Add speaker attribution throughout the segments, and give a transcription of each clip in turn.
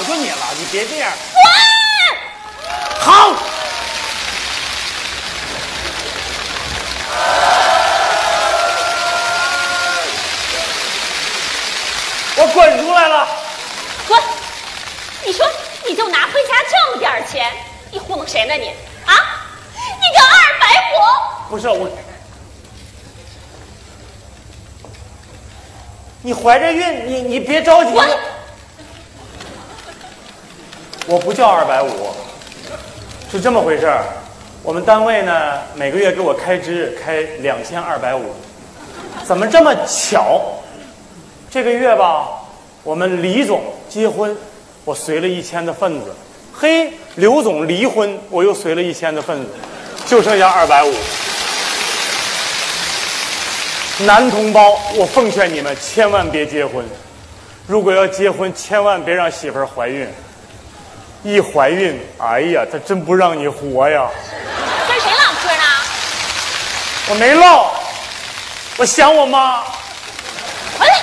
Speaker 1: 诉你了，你别这样。
Speaker 2: 滚！
Speaker 1: 好。我滚出来了。
Speaker 2: 滚！你说你就拿回家这么点钱，你糊弄谁呢你？啊？你个二百五！
Speaker 1: 不是我。你怀着孕，你别着急。我不叫250，是这么回事儿。我们单位呢，每个月给我开支开2250，怎么这么巧？这个月吧，我们李总结婚，我随了1000的份子。嘿，刘总离婚，我又随了1000的份子，就剩下250。男同胞，我奉劝你们千万别结婚。如果要结婚，千万别让媳妇儿怀孕。一怀孕，哎呀，她真不让你活呀！
Speaker 2: 跟谁唠嗑呢？
Speaker 1: 我没唠，我想我妈。
Speaker 2: 回来！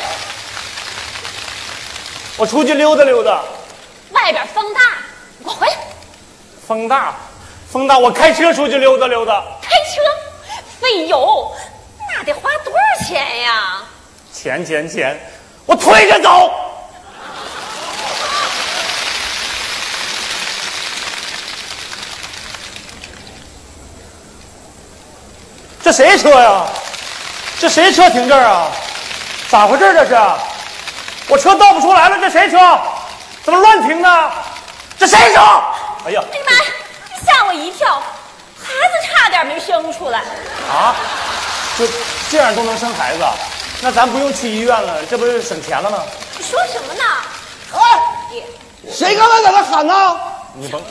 Speaker 1: 我出去溜达溜达。
Speaker 2: 外边风大，你给我回来！
Speaker 1: 风大，风大，我开车出去溜达溜达。
Speaker 2: 开车费油，那得花多少钱呀？
Speaker 1: 钱，我推着走。这谁车呀？这谁车停这儿啊？咋回事这是？我车倒不出来了，这谁车？怎么乱停呢？这谁车？哎呀！
Speaker 2: 哎呀妈呀！吓我一跳，孩子差点没生出来。
Speaker 1: 啊？就这样都能生孩子？那咱不用去医院了，这不是省钱了吗？
Speaker 2: 你说什么呢？
Speaker 3: 哎，谁刚才在那喊呢？
Speaker 1: 你甭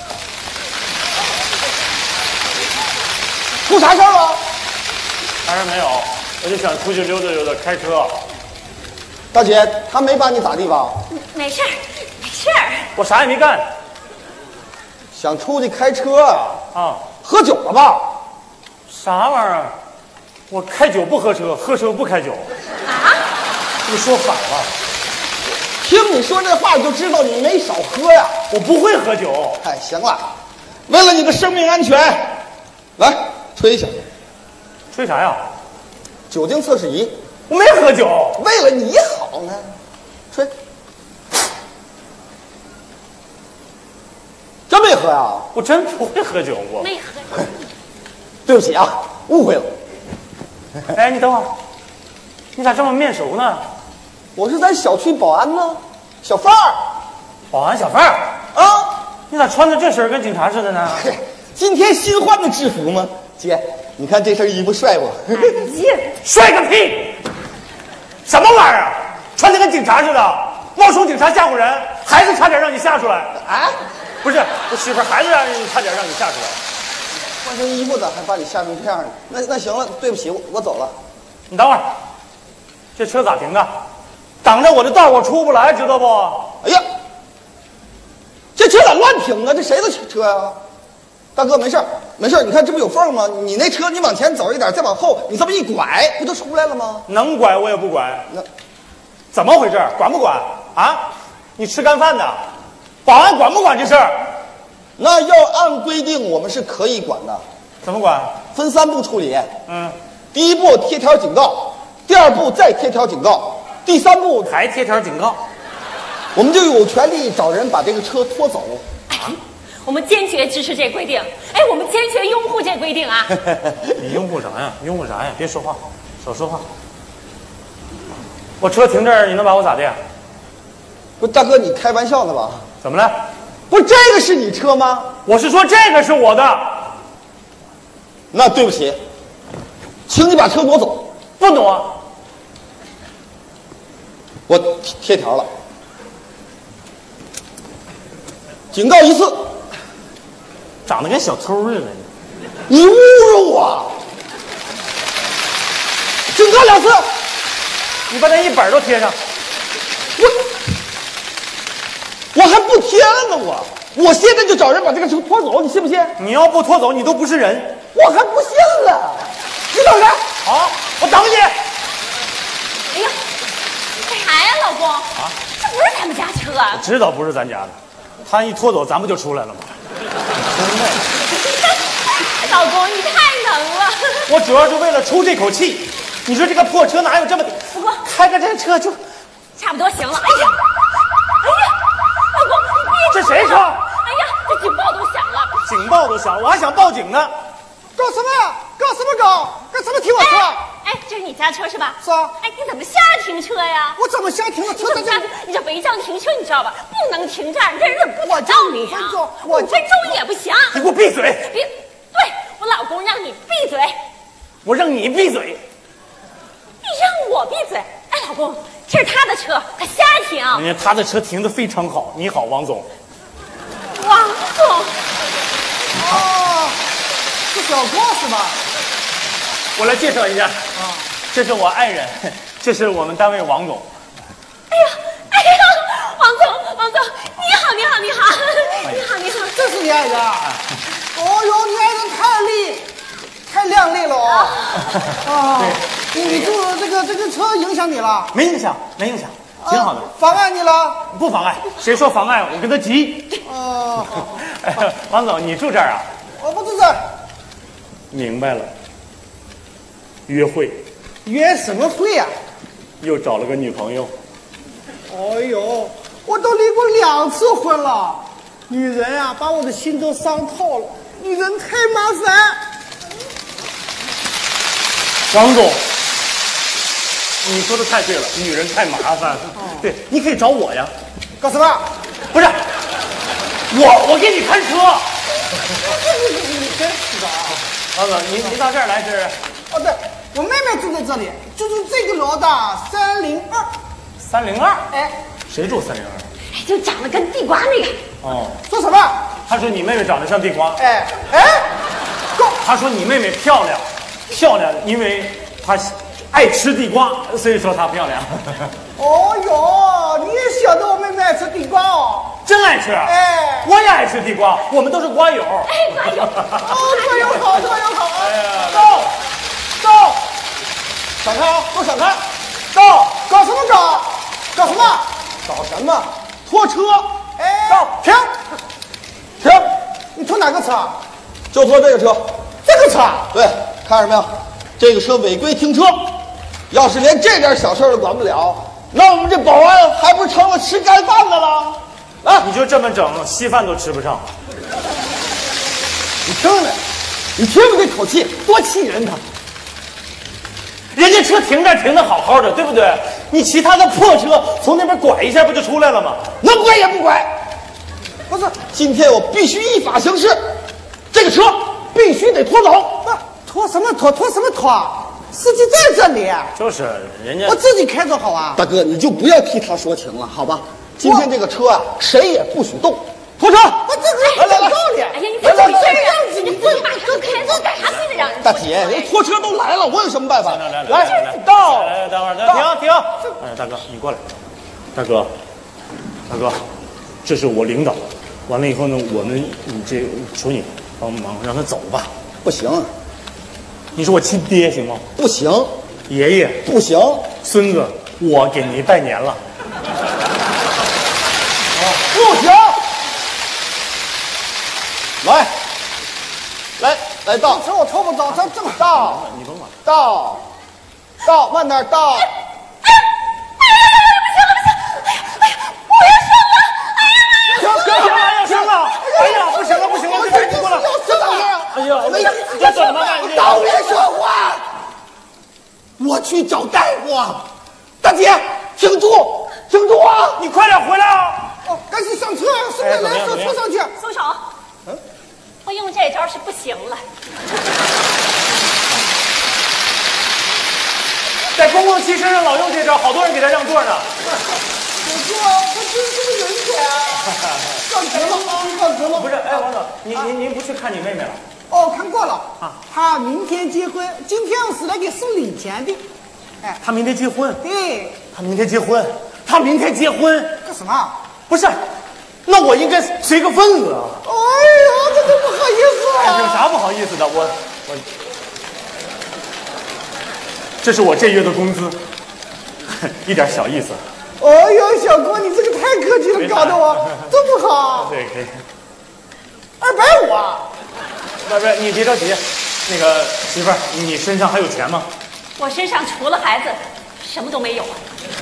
Speaker 3: 出啥事儿了？
Speaker 1: 当然没有，我就想出去溜达溜达，开车。
Speaker 3: 大姐，他没把你咋地吧？
Speaker 2: 没事儿，没事儿。
Speaker 1: 我啥也没干。
Speaker 3: 想出去开车啊？
Speaker 1: 啊，
Speaker 3: 喝酒了吧？
Speaker 1: 啥玩意儿？我开酒不喝车，喝车不开酒。
Speaker 2: 啊？
Speaker 1: 你说反了。
Speaker 3: 听你说这话就知道你没少喝呀。
Speaker 1: 我不会喝酒。
Speaker 3: 哎，行了，为了你的生命安全，来吹一下。
Speaker 1: 吹啥呀？
Speaker 3: 酒精测试仪。
Speaker 1: 我没喝酒。
Speaker 3: 为了你好呢，吹。真没喝呀？
Speaker 1: 我真不会喝酒，我。
Speaker 2: 没喝。
Speaker 3: 对不起啊，误会了。
Speaker 1: 哎，你等会儿，你咋这么面熟呢？
Speaker 3: 我是咱小区保安呢，小范儿。
Speaker 1: 保安小范儿
Speaker 3: 啊？
Speaker 1: 你咋穿的这身跟警察似的呢？
Speaker 3: 嘿，今天新换的制服吗？姐，你看这身衣服帅不？
Speaker 1: 帅个屁！什么玩意儿？穿的跟警察似的，冒充警察吓唬人，孩子差点让你吓出来。
Speaker 3: 啊？
Speaker 1: 不是，我媳妇儿孩子差点让你吓出来。
Speaker 3: 换身衣服咋还把你吓成这样呢？那行了，对不起，我走了。
Speaker 1: 你等会儿，这车咋停的？挡着我的道，我出不来，知道不？
Speaker 3: 哎呀，这车咋乱停啊？这谁的车呀？大哥，没事儿，没事儿。你看这不有缝吗？你那车你往前走一点，再往后，你这么一拐，不就出来了吗？
Speaker 1: 能拐我也不拐。
Speaker 3: 那
Speaker 1: 怎么回事？管不管啊？你吃干饭的，保安管不管这事儿？
Speaker 3: 那要按规定，我们是可以管的。
Speaker 1: 怎么管？
Speaker 3: 分3步处理。
Speaker 1: 第
Speaker 3: 1步贴条警告，第2步再贴条警告，第3步
Speaker 1: 还贴条警告，
Speaker 3: 我们就有权利找人把这个车拖走。
Speaker 2: 我们坚决支持这规定。哎，我们坚决拥护这规定啊！
Speaker 1: 你拥护啥呀？拥护啥呀？别说话，少说话。我车停这儿，你能把我咋的？
Speaker 3: 不是大哥，你开玩笑呢吧？
Speaker 1: 怎么了？
Speaker 3: 不是这个是你车吗？
Speaker 1: 我是说这个是我的。
Speaker 3: 那对不起，请你把车挪走。
Speaker 1: 不挪，
Speaker 3: 我贴条了，警告1次。
Speaker 1: 长得跟小偷似的。
Speaker 3: 你侮辱我！警告2次。
Speaker 1: 你把那一本都贴上。
Speaker 3: 我还不贴了呢，我现在就找人把这个车拖走，你信不信？
Speaker 1: 你要不拖走，你都不是人。
Speaker 3: 我还不信了，你等着。
Speaker 1: 好，我等你。
Speaker 2: 哎呀，干啥呀，老公？啊，这不是咱们家车啊！
Speaker 1: 知道不是咱家的。 他一拖走，咱不就出来了吗？
Speaker 2: 老公，你太能了。
Speaker 1: 我主要是为了出这口气。你说这个破车哪有这么……
Speaker 2: 不过
Speaker 1: 开个这车就
Speaker 2: 差不多行了。哎呀，老公，你闭嘴！
Speaker 1: 这谁说？
Speaker 2: 哎呀，这警报都响了。
Speaker 1: 警报都响了，我还想报警呢。
Speaker 3: 搞什么呀？搞什么搞？干什么停我车？
Speaker 2: 哎，这是你家车是吧？
Speaker 3: 是啊。
Speaker 2: 哎，你怎么瞎停车呀？
Speaker 3: 我怎么瞎停了？车在这里。
Speaker 2: 你这违章停车，你知道吧？不能停这儿，你这人不讲道理啊！
Speaker 3: 我
Speaker 2: 5分钟也不行。
Speaker 1: 你给我闭嘴！
Speaker 2: 别，对我老公让你闭嘴，
Speaker 1: 我让你闭嘴！
Speaker 2: 你让我闭嘴？哎，老公，这是他的车，他瞎停。
Speaker 1: 人家他的车停得非常好。你好，王总。
Speaker 2: 王总。
Speaker 3: 哦，是小郭是吧？
Speaker 1: 我来介绍一下。这是我爱人，这是我们单位王总。
Speaker 2: 哎呀，王总，你好，你好。
Speaker 3: 这是你爱人啊？哦呦，你爱人太靓丽了哦。啊，你这个车影响你了？
Speaker 1: 没影响，挺好的。
Speaker 3: 妨碍你了？
Speaker 1: 不妨碍，谁说妨碍？我跟他急。王总，你住这儿啊？
Speaker 3: 我不住这儿。
Speaker 1: 明白了。约会。
Speaker 3: 约什么会呀？
Speaker 1: 又找了个女朋友。
Speaker 3: 哎呦，我都离过2次婚了，女人啊，把我的心都伤透了。女人太麻烦。
Speaker 1: 王总，你说的太对了，女人太麻烦。对，你可以找我呀。
Speaker 3: 干什么？
Speaker 1: 不是，我给你看车。
Speaker 3: 你真是的啊！
Speaker 1: 王总，您到这儿来是？
Speaker 3: 哦，对，我妹妹住在这里，就住这个楼的302。
Speaker 1: 302。
Speaker 3: 哎，
Speaker 1: 谁住302？
Speaker 2: 哎，就长得跟地瓜那个。
Speaker 1: 哦，
Speaker 3: 说什么？
Speaker 1: 他说你妹妹长得像地瓜。
Speaker 3: 哎，够！
Speaker 1: 他说你妹妹漂亮，因为她爱吃地瓜，所以说她漂亮。
Speaker 3: 哦呦，你也晓得我妹妹爱吃地瓜哦？
Speaker 1: 真爱吃。
Speaker 3: 哎，
Speaker 1: 我也爱吃地瓜，我们都是瓜友。
Speaker 2: 哎，瓜友。
Speaker 3: 瓜友好，瓜友好。
Speaker 1: 哎呀，
Speaker 3: 走，闪开啊！给我闪开！搞什么搞？搞什么？搞什么？拖车！哎，停！你拖哪个车？就拖这个车。这个车？对，看着没有？这个车违规停车，要是连这点小事都管不了，那我们这保安还不成了吃干饭的了？来，
Speaker 1: 你就这么整，稀饭都吃不上。
Speaker 3: 你听着，你听着这口气，多气人！
Speaker 1: 人家车停这儿停得好好的，对不对？你其他的破车从那边拐一下不就出来了吗？
Speaker 3: 能拐也不拐。不是，今天我必须依法行事，这个车必须得拖走。拖什么拖？拖什么拖？司机在这里。
Speaker 1: 就是人家
Speaker 3: 我自己开着好啊。大哥，你就不要替他说情了，好吧？今天这个车啊，谁也不许动。拖车！我这个来，
Speaker 2: 哎呀，你怎么回事啊？你自己把车开走，干啥非得让人？
Speaker 3: 大姐，人拖车都来了，我有什么办法？
Speaker 1: 来，
Speaker 3: 到！
Speaker 1: 来，等会儿，停！哎，大哥，你过来。大哥，这是我领导。完了以后呢，求你帮忙让他走吧。
Speaker 3: 不行，
Speaker 1: 你是我亲爹行吗？
Speaker 3: 不行，
Speaker 1: 爷爷
Speaker 3: 不行，
Speaker 1: 孙子，我给您拜年了。
Speaker 3: 不行。来到，这我拖不走，这么到，
Speaker 1: 你甭管，
Speaker 3: 到，慢点到。
Speaker 2: 不行，
Speaker 1: 要生了！哎呀，不行了，赶紧过来！哎呀，这怎么办？
Speaker 3: 当面说话，我去找大夫。大姐，挺住啊！
Speaker 1: 你快点回来啊！
Speaker 3: 哦，赶紧上车，顺便来上车上去。
Speaker 2: 松手！我用这招是不行了。
Speaker 1: 在公共汽车上老用这招，好多人给他让座呢。
Speaker 3: 我说他真是个人才啊！上车了。
Speaker 1: 不是，哎，王总，您不去看你妹妹了？
Speaker 3: 哦，看过了啊。她明天结婚，今天我是来给送礼钱的。哎，
Speaker 1: 她明天结婚？
Speaker 3: 对，
Speaker 1: 她明天结婚。
Speaker 3: 干什么？
Speaker 1: 不是，那我应该随个份子啊。
Speaker 3: 哎呀，这都不好意思啊！
Speaker 1: 有啥不好意思的？我，这是我这月的工资，一点小意思。
Speaker 4: 哦呦，小郭，你这个太客气了，搞得我这么好。
Speaker 1: 对，可以。
Speaker 4: 250啊！
Speaker 1: 不是，你别着急，那个媳妇儿，你身上还有钱吗？
Speaker 2: 我身上除了孩子，什么都没有啊。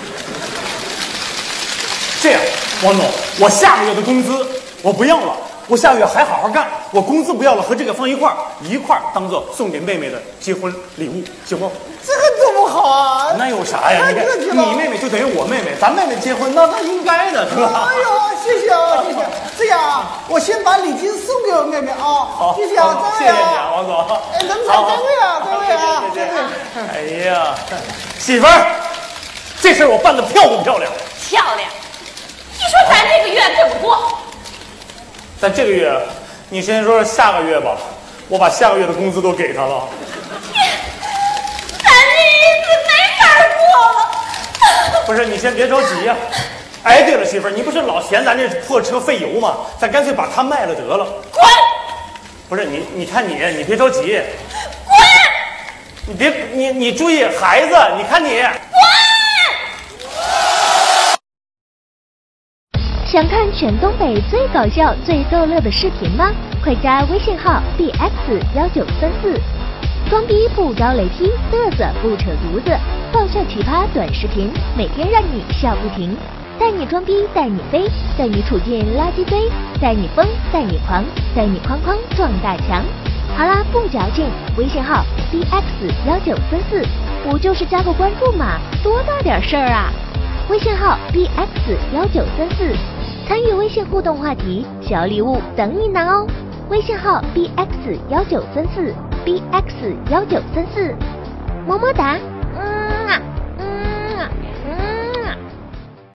Speaker 1: 这样，王总，我下个月的工资我不要了，我下个月还好好干，我工资不要了，和这个放一块儿当做送给妹妹的结婚礼物，行不？
Speaker 4: 这个怎么好啊？
Speaker 1: 那有啥呀？你看，你妹妹就等于我妹妹，咱妹妹结婚，那应该的，是吧？
Speaker 4: 哎呦，谢谢啊，谢谢。这样啊，我先把礼金送给我妹妹啊。
Speaker 1: 好，
Speaker 4: 谢谢啊，张伟
Speaker 1: 谢谢你啊，王总。
Speaker 4: 哎，能不能张伟啊，张伟啊，
Speaker 1: 谢谢。哎呀，媳妇儿，这事儿我办得漂不漂亮？
Speaker 2: 漂亮。你说咱这个月怎么过？
Speaker 1: 咱这个月，你先说下个月吧，我把下个月的工资都给他了。
Speaker 2: 咱这日子没法过了。
Speaker 1: 不是，你先别着急呀。哎，对了，媳妇儿，你不是老嫌咱这破车费油吗？咱干脆把它卖了得了。
Speaker 2: 滚！
Speaker 1: 不是你看你别着急。
Speaker 2: 滚！
Speaker 1: 你注意孩子，你看你。
Speaker 2: 滚！
Speaker 5: 想看全东北最搞笑、最逗乐的视频吗？快加微信号 bx1934，装逼不招雷劈，嘚瑟不扯犊子，爆笑奇葩短视频，每天让你笑不停。带你装逼，带你飞，带你处进垃圾堆，带你疯，带你狂，带你哐哐撞大墙。好啦，不矫情，微信号 bx1934，不就是加个关注嘛，多大点事儿啊！微信号 bx1934，参与微信互动话题，小礼物等你拿哦！微信号 bx1934，bx1934，么么哒。